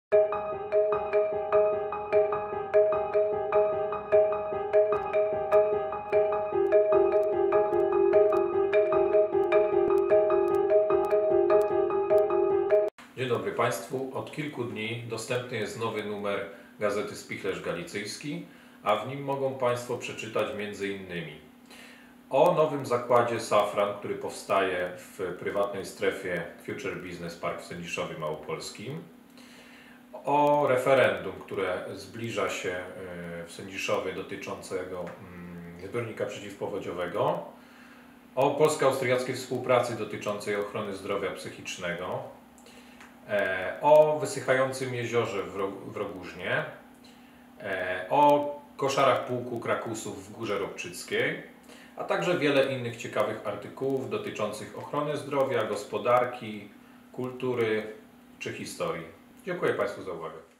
Dzień dobry Państwu. Od kilku dni dostępny jest nowy numer gazety Spichlerz Galicyjski, a w nim mogą Państwo przeczytać m.in. o nowym zakładzie Safran, który powstaje w prywatnej strefie Future Business Park w Sędziszowie Małopolskim, o referendum, które zbliża się w Sędziszowie dotyczącego zbiornika przeciwpowodziowego, o polsko-austriackiej współpracy dotyczącej ochrony zdrowia psychicznego, o wysychającym jeziorze w Rogóżnie, o koszarach pułku Krakusów w Górze Ropczyckiej, a także wiele innych ciekawych artykułów dotyczących ochrony zdrowia, gospodarki, kultury czy historii. Dziękuję Państwu za uwagę.